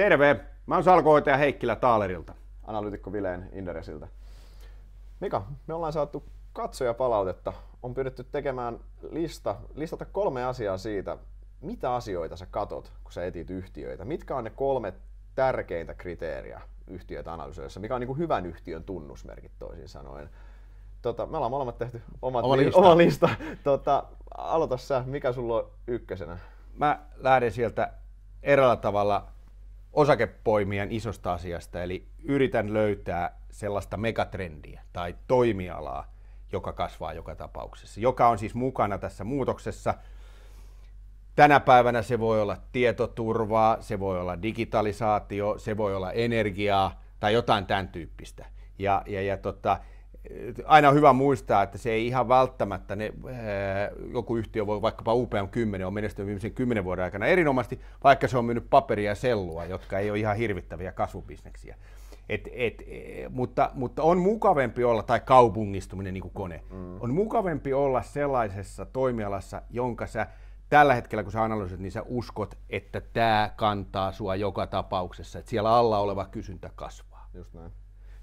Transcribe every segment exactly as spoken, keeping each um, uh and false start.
Terve! Mä oon salkuhoitaja Heikkilä Taalerilta. Analyytikko Vileen Inderesiltä. Mika, me ollaan saatu katsojapalautetta. On pyydetty tekemään lista, listata kolme asiaa siitä, mitä asioita sä katot, kun sä etit yhtiöitä. Mitkä on ne kolme tärkeintä kriteeriä yhtiöitä analysoissa, mikä on niin kuin hyvän yhtiön tunnusmerkit toisin sanoen. Tota, me ollaan molemmat tehty omat oma li- lista. Oma lista. Tota, aloita sä, mikä sulla on ykkösenä? Mä lähden sieltä eräällä tavalla osakepoimijan isosta asiasta, eli yritän löytää sellaista megatrendiä tai toimialaa, joka kasvaa joka tapauksessa, joka on siis mukana tässä muutoksessa. Tänä päivänä se voi olla tietoturvaa, se voi olla digitalisaatio, se voi olla energiaa tai jotain tämän tyyppistä. Ja, ja, ja tota, aina on hyvä muistaa, että se ei ihan välttämättä, ne, ää, joku yhtiö voi vaikkapa U P M kymmenen on menestynyt viimeisen kymmenen vuoden aikana erinomaisesti, vaikka se on myynyt paperia ja sellua, jotka ei ole ihan hirvittäviä kasvubisneksiä. Et, et, e, mutta, mutta on mukavempi olla, tai kaupungistuminen niin kuin kone, mm. on mukavempi olla sellaisessa toimialassa, jonka sä tällä hetkellä, kun sä analysoit, niin sä uskot, että tämä kantaa sua joka tapauksessa, että siellä alla oleva kysyntä kasvaa. Just näin.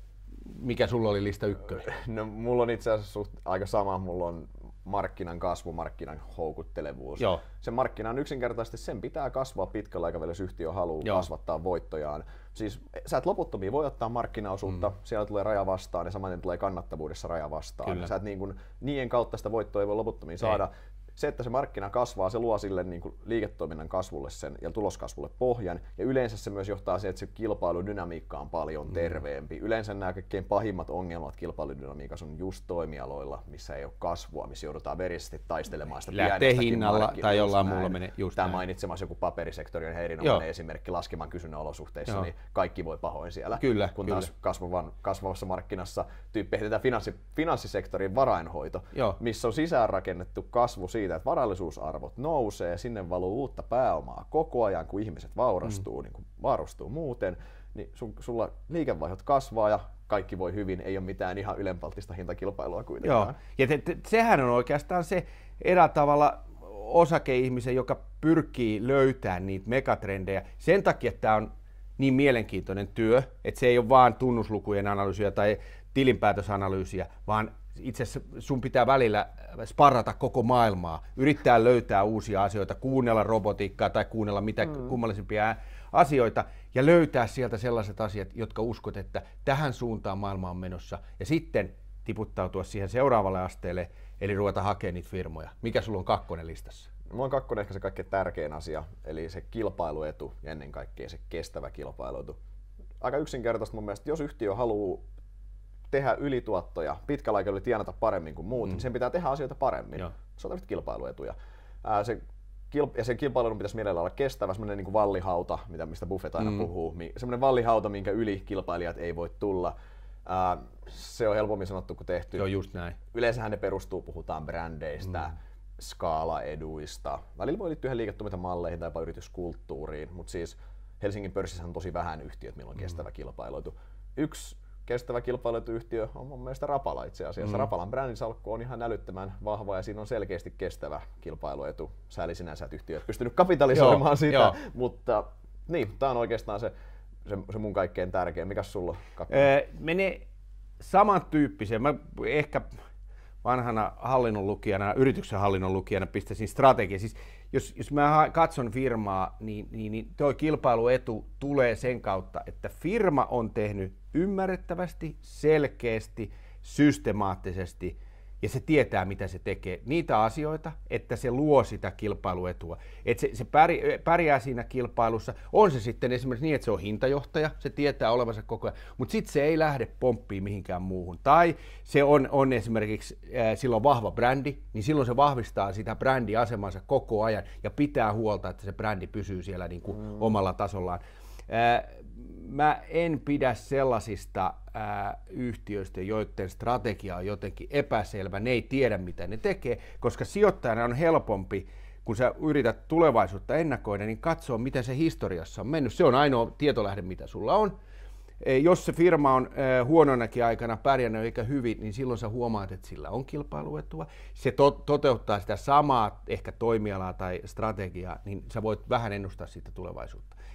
Mikä sulla oli lista ykkönen? No, mulla on itse asiassa suht aika sama. Mulla on markkinan kasvu, markkinan houkuttelevuus. Joo. Se markkina on yksinkertaisesti, sen pitää kasvaa pitkällä aikavälillä, jos yhtiö haluaa Joo. kasvattaa voittojaan. Siis sä et loputtomiin voi ottaa markkinaosuutta, mm. siellä tulee raja vastaan ja samaten tulee kannattavuudessa raja vastaan. Kyllä. Sä et niin kuin, niiden kautta sitä voittoa ei voi loputtomiin saada. Ei. Se, että se markkina kasvaa, se luo sille niin kuin liiketoiminnan kasvulle sen ja tuloskasvulle pohjan. Ja yleensä se myös johtaa siihen, että se kilpailudynamiikka on paljon mm. terveempi. Yleensä nämä kaikkein pahimmat ongelmat kilpailudynamiikassa on just toimialoilla, missä ei ole kasvua, missä joudutaan verisesti taistelemaan sitä pienestäkin hinnalla tai jollain muulla menee just Tämä mainitsemassa joku paperisektori on erinomainen Joo. esimerkki laskeman kysynnän olosuhteissa, Joo. niin kaikki voi pahoin siellä. Kyllä, kun kyllä. taas kasvavan, kasvavassa markkinassa tyyppi heitetään finanssi, finanssisektorin varainhoito, Joo. missä on sisäänrakennettu kasvu siitä, että varallisuusarvot nousee, sinne valuu uutta pääomaa koko ajan, kun ihmiset vaurastuu, mm. niin kun varustuu muuten, niin sun, sulla liikevaihdot kasvaa ja kaikki voi hyvin, ei ole mitään ihan ylenpalttista hintakilpailua kuitenkaan. Joo, ja te, te, sehän on oikeastaan se eräällä tavalla osakeihmisen, joka pyrkii löytämään niitä megatrendejä. Sen takia tämä on niin mielenkiintoinen työ, että se ei ole vaan tunnuslukujen analyysiä tai tilinpäätösanalyysiä, vaan itse asiassa sun pitää välillä sparrata koko maailmaa, yrittää löytää uusia asioita, kuunnella robotiikkaa tai kuunnella mitä mm. kummallisimpia asioita ja löytää sieltä sellaiset asiat, jotka uskot, että tähän suuntaan maailma on menossa ja sitten tiputtautua siihen seuraavalle asteelle, eli ruveta hakemaan niitä firmoja. Mikä sulla on kakkonen listassa? Mulla on kakkonen ehkä se kaikkein tärkein asia, eli se kilpailuetu ja ennen kaikkea se kestävä kilpailuetu. Aika yksinkertaisesti mun mielestä, jos yhtiö haluaa tehdä ylituottoja, pitkällä aikavälillä tienata paremmin kuin muut, mm. niin sen pitää tehdä asioita paremmin. Joo. Se on kilpailuetuja. Ää, se, kilp- ja sen kilpailun pitäisi mielellä olla kestävä, semmoinen niin kuin vallihauta, mitä, mistä Buffett aina mm. puhuu. Semmoinen vallihauta, minkä yli kilpailijat ei voi tulla. Ää, se on helpommin sanottu kuin tehty. Joo, just näin. Yleensähän ne perustuu, puhutaan brändeistä, mm. skaalaeduista. Välillä voi liittyä liiketoimintamalleihin tai jopa yrityskulttuuriin, mutta siis Helsingin pörssissä on tosi vähän yhtiöt, millä on mm. kestävä kilpailuetu. Yksi kestävä kilpailuyhtiö on mun mielestä Rapala itse asiassa. Mm. Rapalan brändisalkku on ihan älyttömän vahva ja siinä on selkeästi kestävä kilpailuetu. Sääli sinänsä, että yhtiö ei pystynyt kapitalisoimaan Joo, sitä, jo. mutta niin, tää on oikeastaan se, se, se mun kaikkein tärkein. Mikäs sulla on? Öö, menee samantyyppiseen. Mä ehkä vanhana hallinnon lukijana, yrityksen hallinnon lukijana pistäisin strategia. Siis jos, jos mä katson firmaa, niin, niin, niin tuo kilpailuetu tulee sen kautta, että firma on tehnyt ymmärrettävästi, selkeästi, systemaattisesti ja se tietää, mitä se tekee. Niitä asioita, että se luo sitä kilpailuetua. Että se, se pärjää siinä kilpailussa. On se sitten esimerkiksi niin, että se on hintajohtaja, se tietää olevansa koko ajan, mutta sitten se ei lähde pomppiin mihinkään muuhun. Tai se on, on esimerkiksi, äh, silloin vahva brändi, niin silloin se vahvistaa sitä brändiasemansa koko ajan ja pitää huolta, että se brändi pysyy siellä niin kuin mm. omalla tasollaan. Äh, Mä en pidä sellaisista ää, yhtiöistä, joiden strategia on jotenkin epäselvä, ne ei tiedä mitä ne tekee, koska sijoittajana on helpompi, kun sä yrität tulevaisuutta ennakoida, niin katsoa miten se historiassa on mennyt. Se on ainoa tietolähde, mitä sulla on. E, jos se firma on ää, huononakin aikana pärjännyt eikä hyvin, niin silloin sä huomaat, että sillä on kilpailuetua. Se to- toteuttaa sitä samaa ehkä toimialaa tai strategiaa, niin sä voit vähän ennustaa siitä tulevaisuutta.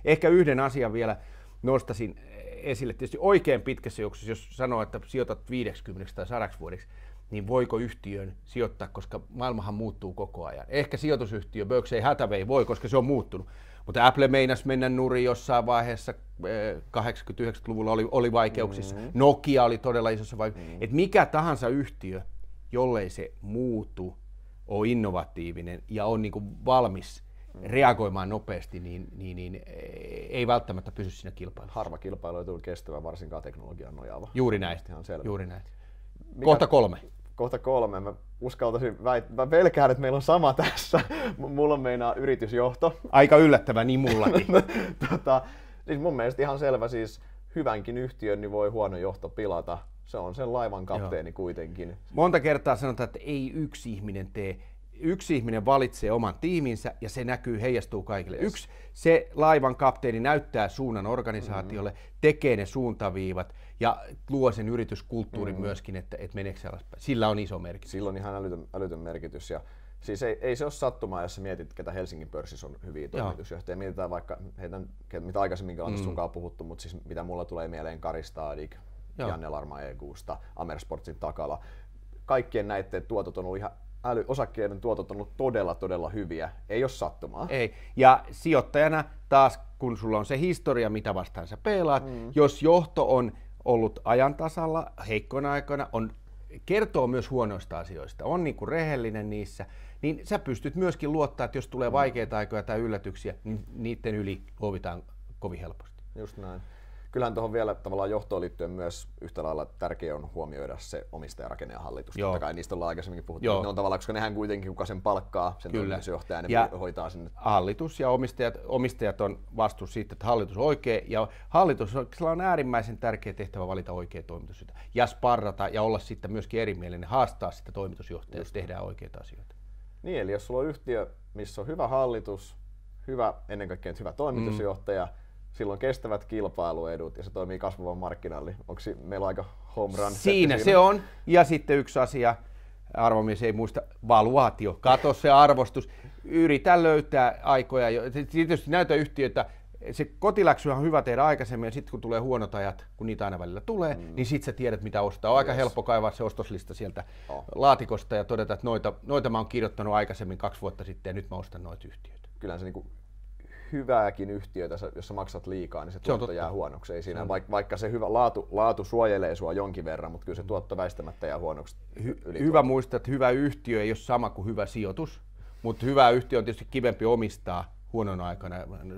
Ehkä yhden asian vielä nostasin esille. Tietysti oikein pitkässä juoksussa, jos sanoo, että sijoitat viisikymmentä tai sadaksi vuodeksi, niin voiko yhtiöön sijoittaa, koska maailmahan muuttuu koko ajan. Ehkä sijoitusyhtiö Berkshire Hathaway voi, koska se on muuttunut. Mutta Apple meinasi mennä nurin jossain vaiheessa, kahdeksankymmentä-yhdeksänkymmentäluvulla oli, oli vaikeuksissa. Mm-hmm. Nokia oli todella isossa vaikeuksissa. Mm-hmm. Että mikä tahansa yhtiö, jollei se muutu, on innovatiivinen ja on niin kuin valmis mm-hmm. reagoimaan nopeasti, niin, niin, niin ei välttämättä pysy siinä kilpailussa. Harva kilpailu ei tule kestävä, varsinkaan teknologian nojaava. Juuri näin. Ihan selvä. Juuri näin. Mikä... Kohta kolme. Kohta kolme. Mä uskaltaisin väit- mä pelkään, että meillä on sama tässä. Mulla on meinaa yritysjohto. Aika yllättävää, niin mullakin. tota, siis mun mielestä ihan selvä, siis hyvänkin yhtiön niin voi huono johto pilata. Se on sen laivan kapteeni Joo. kuitenkin. Monta kertaa sanotaan, että ei yksi ihminen tee. Yksi ihminen valitsee oman tiiminsä ja se näkyy, heijastuu kaikille. Yes. Yksi, se laivan kapteeni näyttää suunnan organisaatiolle, mm-hmm. tekee ne suuntaviivat ja luo sen yrityskulttuurin mm-hmm. myöskin, että, että meneekö se alaspäin. Sillä on iso merkitys. Sillä on ihan älytön, älytön merkitys. Ja siis ei, ei se ole sattumaa, jos sä mietit, ketä Helsingin pörssissä on hyviä toimitusjohtajia. Mietitään vaikka, heitän, mitä aikaisemminkin on mm. sunkaan puhuttu, mutta siis mitä mulla tulee mieleen Kari Stadik, Janne Larma E Q:sta, Amersportsin Takala. Kaikkien näiden tuotot on ollut ihan Äly, osakkeiden tuotot on ollut todella, todella hyviä. Ei ole sattumaa. Ei. Ja sijoittajana taas, kun sulla on se historia, mitä vastaan sä pelaat, mm. jos johto on ollut ajan tasalla, heikkoina aikoina, on, kertoo myös huonoista asioista, on niin kuin rehellinen niissä, niin sä pystyt myöskin luottaa, että jos tulee mm. vaikeita aikoja tai yllätyksiä, niin niiden yli luovitaan kovin helposti. Just näin. Kyllähän tuohon vielä tavallaan johtoon liittyen myös yhtä lailla tärkeää on huomioida se omistajarakenne ja hallitus. Totta kai niistä ollaan aikaisemminkin puhuttu. Ne on tavallaan, koska nehän kuitenkin, kuka sen palkkaa, sen toimitusjohtajan, ja hoitaa sinne. Hallitus ja omistajat, omistajat on vastuussa siitä, että hallitus on oikea. Ja hallitus on äärimmäisen tärkeä tehtävä valita oikea toimitusjohtaja. Ja sparrata ja olla sitten myöskin erimielinen, haastaa sitä toimitusjohtajaa, jos tehdään oikeita asioita. Niin, eli jos sulla on yhtiö, missä on hyvä hallitus, hyvä, ennen kaikkea hyvä toimitusjohtaja, mm. silloin kestävät kilpailuedut ja se toimii kasvavan markkinalle. Onko meillä aika home run? Siinä se on. Ja sitten yksi asia, arvomies ei muista, valuaatio. Kato se arvostus. Yritä löytää aikoja. Tietysti näytä yhtiötä. Se kotiläksyhän on hyvä tehdä aikaisemmin ja sitten kun tulee huonot ajat, kun niitä aina välillä tulee, mm. niin sitten sä tiedät mitä ostaa. On yes. aika helppo kaivaa se ostoslista sieltä oh. laatikosta ja todeta, että noita, noita mä oon kirjoittanut aikaisemmin kaksi vuotta sitten ja nyt mä ostan noita yhtiöitä. Kyllä se niinku hyvääkin yhtiötä, jos sä maksat liikaa, niin se tuotto se jää huonoksi. Ei siinä, vaikka, vaikka se hyvä laatu, laatu suojelee sua jonkin verran, mutta kyllä se tuotto väistämättä jää huonoksi. Hy- hyvä muistaa, että hyvä yhtiö ei ole sama kuin hyvä sijoitus, mutta hyvä yhtiö on tietysti kivempi omistaa huonona aikana,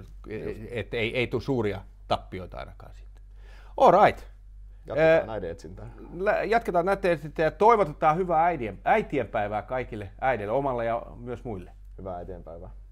että ei, ei tule suuria tappioita ainakaan sitten. All right. Jatketaan äh, näiden etsintää. Jatketaan näiden etsintää ja toivotetaan hyvää äitien, äitienpäivää kaikille äideille, omalle ja myös muille. Hyvää äitienpäivää.